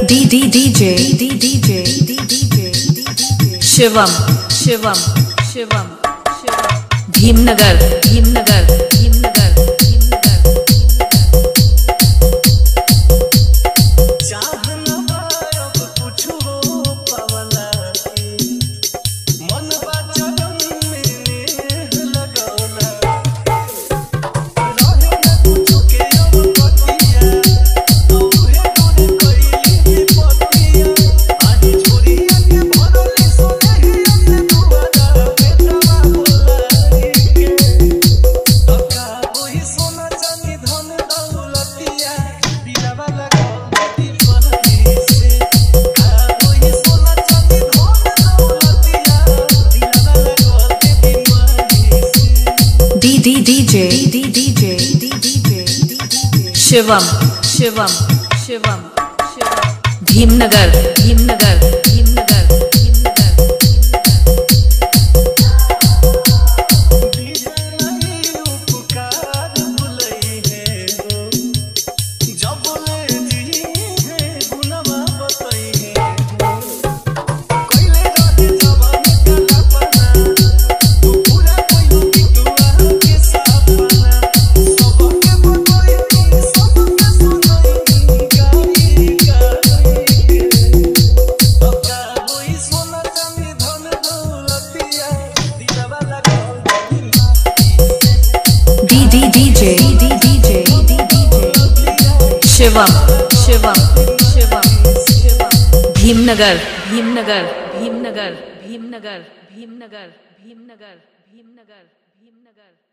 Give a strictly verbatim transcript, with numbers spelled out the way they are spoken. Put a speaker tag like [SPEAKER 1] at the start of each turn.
[SPEAKER 1] D D DJ D DJ Shivam Shivam Shivam Shivam Bhimnagar Bhimnagar Bhimnagar Bhimnagar D D DJ D DJ Shivam Shivam Shivam Shivam Bhimnagar Bhimnagar Bhimnagar Bhimnagar Shivam Shivam Shivam Shivam Bhimnagar Bhimnagar Bhimnagar Bhimnagar Bhimnagar Bhimnagar Bhimnagar Bhimnagar